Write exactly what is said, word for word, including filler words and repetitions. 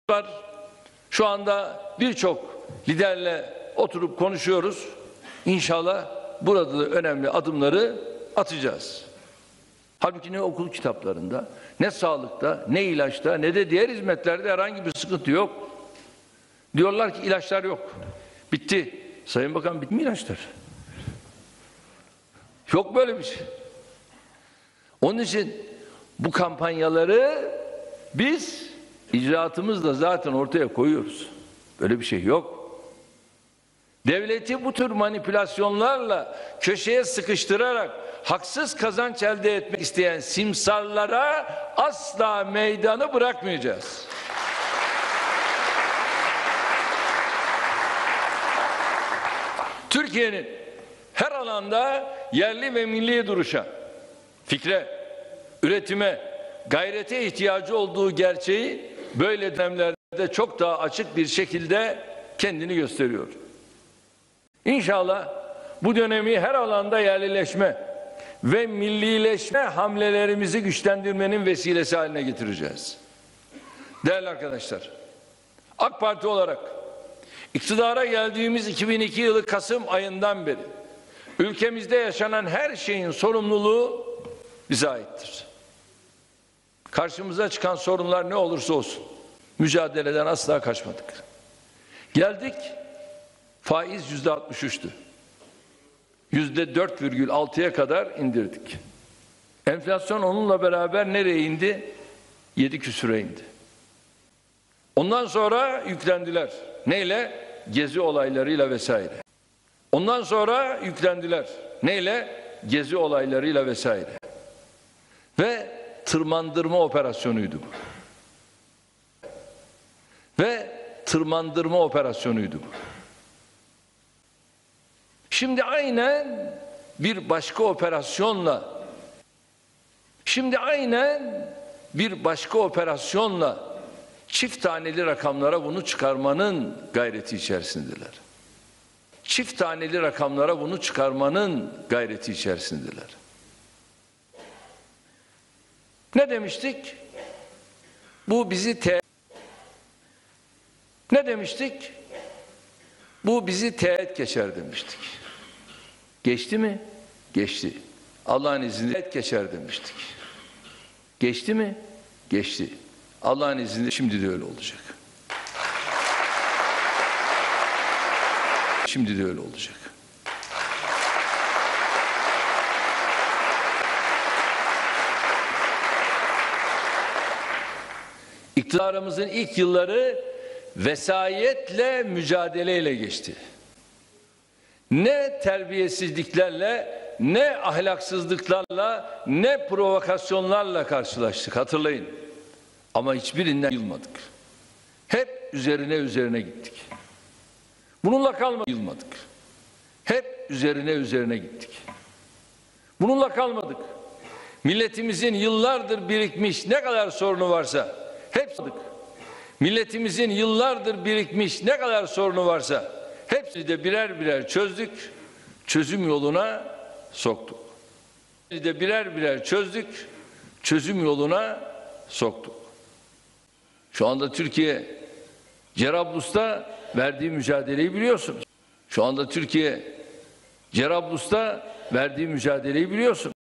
var. Şu anda birçok liderle oturup konuşuyoruz. İnşallah burada da önemli adımları atacağız. Halbuki ne okul kitaplarında, ne sağlıkta, ne ilaçta, ne de diğer hizmetlerde herhangi bir sıkıntı yok. Diyorlar ki ilaçlar yok. Bitti. Sayın Bakan, bitti mi ilaçlar? Yok böyle bir şey. Onun için bu kampanyaları biz icraatımızla zaten ortaya koyuyoruz. Böyle bir şey yok. Devleti bu tür manipülasyonlarla köşeye sıkıştırarak haksız kazanç elde etmek isteyen simsarlara asla meydanı bırakmayacağız. Türkiye'nin her alanda yerli ve milli duruşa, fikre, üretime, gayrete ihtiyacı olduğu gerçeği böyle dönemlerde çok daha açık bir şekilde kendini gösteriyor. İnşallah bu dönemi her alanda yerlileşme ve millileşme hamlelerimizi güçlendirmenin vesilesi haline getireceğiz. Değerli arkadaşlar, AK Parti olarak iktidara geldiğimiz iki bin iki yılı Kasım ayından beri ülkemizde yaşanan her şeyin sorumluluğu bize aittir. Karşımıza çıkan sorunlar ne olursa olsun mücadeleden asla kaçmadık. Geldik, faiz yüzde altmış üçtü. Yüzde dört virgül altıya kadar indirdik. Enflasyon onunla beraber nereye indi? Yedi küsüre indi. Ondan sonra yüklendiler. Neyle? Gezi olaylarıyla vesaire. Ondan sonra yüklendiler. Neyle? Gezi olaylarıyla vesaire. Ve tırmandırma operasyonuydu bu. Ve tırmandırma operasyonuydu bu. Şimdi aynen bir başka operasyonla şimdi aynen bir başka operasyonla çift taneli rakamlara bunu çıkarmanın gayreti içerisindeler. Çift taneli rakamlara bunu çıkarmanın gayreti içerisindeler. Ne demiştik? Bu bizi te Ne demiştik? Bu bizi teğet geçer demiştik. Geçti mi? Geçti. Allah'ın izniyle teğet geçer demiştik. Geçti mi? Geçti. Allah'ın izniyle şimdi de öyle olacak. Şimdi de öyle olacak. İktidarımızın ilk yılları vesayetle mücadeleyle geçti. Ne terbiyesizliklerle, ne ahlaksızlıklarla, ne provokasyonlarla karşılaştık, hatırlayın. Ama hiçbirinden yılmadık. Hep üzerine üzerine gittik. Bununla kalmadık, yılmadık. Hep üzerine üzerine gittik. Bununla kalmadık. Milletimizin yıllardır birikmiş ne kadar sorunu varsa hepsi Milletimizin yıllardır birikmiş ne kadar sorunu varsa hepsini de birer birer çözdük, çözüm yoluna soktuk. Hepsini de birer birer çözdük, çözüm yoluna soktuk. Şu anda Türkiye Cerablus'ta verdiği mücadeleyi biliyorsunuz. Şu anda Türkiye Cerablus'ta verdiği mücadeleyi biliyorsunuz.